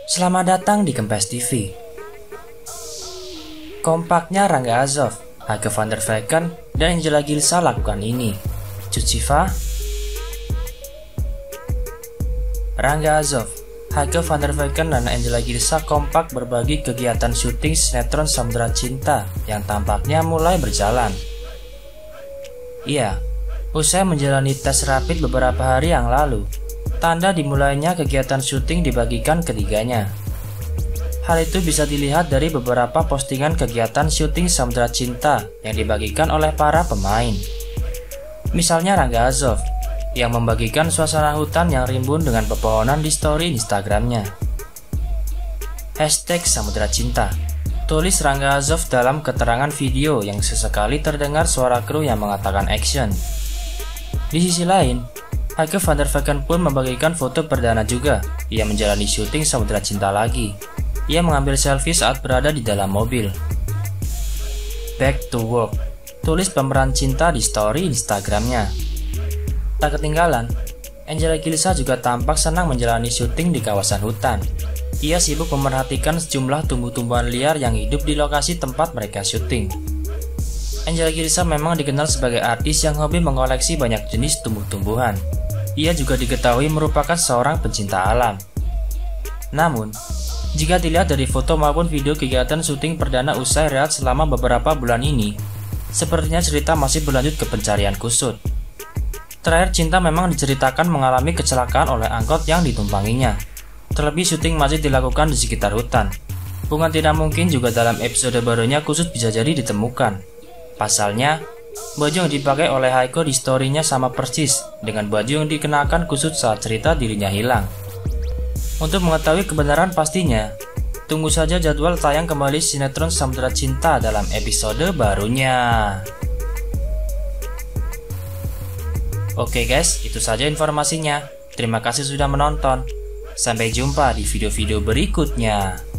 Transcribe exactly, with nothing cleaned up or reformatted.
Selamat datang di Kempes T V. Kompaknya Rangga Azov, Hage van der Vecken, dan Angela Gilsa lakukan ini. Cuciva, Rangga Azov, Hage van der Vecken, dan Angela Gilsa kompak berbagi kegiatan syuting sinetron Samudra Cinta yang tampaknya mulai berjalan. Iya, usai menjalani tes rapid beberapa hari yang lalu, tanda dimulainya kegiatan syuting dibagikan ketiganya. Hal itu bisa dilihat dari beberapa postingan kegiatan syuting Samudra Cinta yang dibagikan oleh para pemain. Misalnya Rangga Azov, yang membagikan suasana hutan yang rimbun dengan pepohonan di story Instagramnya. Hashtag Samudra Cinta, tulis Rangga Azov dalam keterangan video yang sesekali terdengar suara kru yang mengatakan action. Di sisi lain, Hage van der Vecken pun membagikan foto perdana juga. Ia menjalani syuting Samudra Cinta lagi. Ia mengambil selfie saat berada di dalam mobil. Back to work, tulis pemeran cinta di story Instagramnya. Tak ketinggalan, Angela Gilsa juga tampak senang menjalani syuting di kawasan hutan. Ia sibuk memerhatikan sejumlah tumbuh-tumbuhan liar yang hidup di lokasi tempat mereka syuting. Angela Gilsa memang dikenal sebagai artis yang hobi mengoleksi banyak jenis tumbuh-tumbuhan. Ia juga diketahui merupakan seorang pencinta alam. Namun, jika dilihat dari foto maupun video kegiatan syuting perdana usai rehat selama beberapa bulan ini, sepertinya cerita masih berlanjut ke pencarian kusut. Terakhir Cinta memang diceritakan mengalami kecelakaan oleh angkot yang ditumpanginya. Terlebih syuting masih dilakukan di sekitar hutan. Bukan tidak mungkin juga dalam episode barunya kusut bisa jadi ditemukan. Pasalnya, baju yang dipakai oleh Haiko di story-nya sama persis dengan baju yang dikenakan kusut saat cerita dirinya hilang. Untuk mengetahui kebenaran pastinya, tunggu saja jadwal tayang kembali sinetron Samudra Cinta dalam episode barunya. Oke guys, itu saja informasinya. Terima kasih sudah menonton. Sampai jumpa di video-video berikutnya.